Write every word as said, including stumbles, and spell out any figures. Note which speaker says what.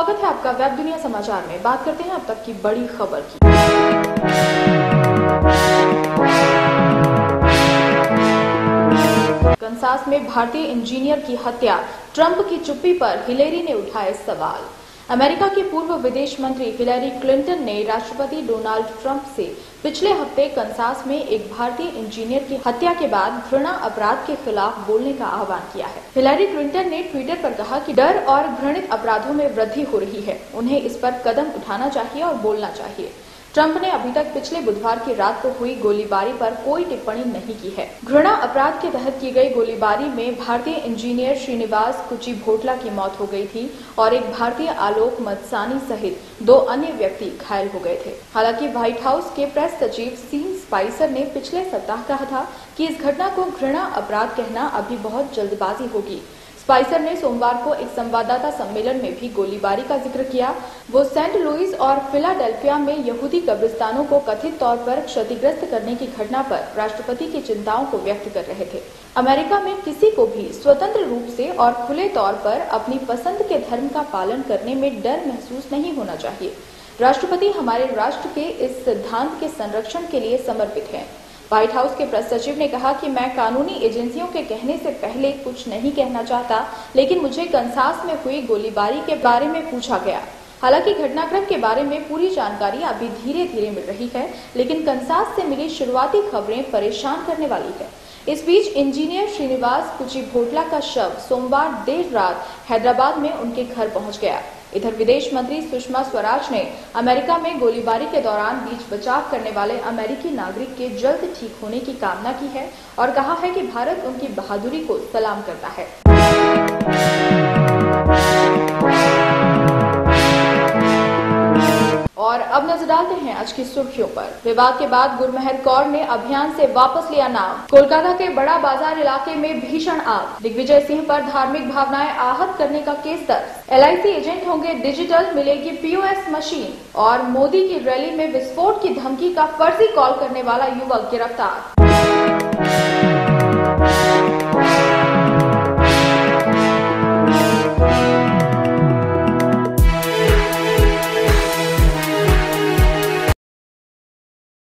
Speaker 1: स्वागत है आपका वेब दुनिया समाचार में। बात करते हैं अब तक की बड़ी खबर की। कनसास में भारतीय इंजीनियर की हत्या, ट्रंप की चुप्पी पर हिलेरी ने उठाए सवाल। अमेरिका की पूर्व विदेश मंत्री हिलेरी क्लिंटन ने राष्ट्रपति डोनाल्ड ट्रंप से पिछले हफ्ते कनसास में एक भारतीय इंजीनियर की हत्या के बाद घृणा अपराध के खिलाफ बोलने का आह्वान किया है। हिलेरी क्लिंटन ने ट्विटर पर कहा कि डर और घृणित अपराधों में वृद्धि हो रही है, उन्हें इस पर कदम उठाना चाहिए और बोलना चाहिए। ट्रंप ने अभी तक पिछले बुधवार की रात को हुई गोलीबारी पर कोई टिप्पणी नहीं की है। घृणा अपराध के तहत की गई गोलीबारी में भारतीय इंजीनियर श्रीनिवास कुचिभोटला की मौत हो गई थी और एक भारतीय आलोक मत्सानी सहित दो अन्य व्यक्ति घायल हो गए थे। हालांकि व्हाइट हाउस के प्रेस सचिव सीन स्पाइसर ने पिछले सप्ताह कहा था कि इस घटना को घृणा अपराध कहना अभी बहुत जल्दबाजी होगी। स्पाइसर ने सोमवार को एक संवाददाता सम्मेलन में भी गोलीबारी का जिक्र किया। वो सेंट लुइस और फिलाडेल्फिया में यहूदी कब्रिस्तानों को कथित तौर पर क्षतिग्रस्त करने की घटना पर राष्ट्रपति की चिंताओं को व्यक्त कर रहे थे। अमेरिका में किसी को भी स्वतंत्र रूप से और खुले तौर पर अपनी पसंद के धर्म का पालन करने में डर महसूस नहीं होना चाहिए। राष्ट्रपति हमारे राष्ट्र के इस सिद्धांत के संरक्षण के लिए समर्पित हैं। व्हाइट हाउस के प्रेस सचिव ने कहा कि मैं कानूनी एजेंसियों के कहने से पहले कुछ नहीं कहना चाहता, लेकिन मुझे कनसास में हुई गोलीबारी के बारे में पूछा गया। हालांकि घटनाक्रम के बारे में पूरी जानकारी अभी धीरे धीरे मिल रही है, लेकिन कनसास से मिली शुरुआती खबरें परेशान करने वाली है। इस बीच इंजीनियर श्रीनिवास कुचिभोटला का शव सोमवार देर रात हैदराबाद में उनके घर पहुंच गया। इधर विदेश मंत्री सुषमा स्वराज ने अमेरिका में गोलीबारी के दौरान बीच बचाव करने वाले अमेरिकी नागरिक के जल्द ठीक होने की कामना की है और कहा है कि भारत उनकी बहादुरी को सलाम करता है। और अब नजर डालते हैं आज की सुर्खियों पर। विवाद के बाद गुरमेहर कौर ने अभियान से वापस लिया नाम। कोलकाता के बड़ा बाजार इलाके में भीषण आग, दिग्विजय सिंह पर धार्मिक भावनाएं आहत करने का केस दर्ज। एल आई सी एजेंट होंगे डिजिटल, मिलेगी पी ओ एस मशीन और मोदी की रैली में विस्फोट की धमकी का फर्जी कॉल करने वाला युवक गिरफ्तार।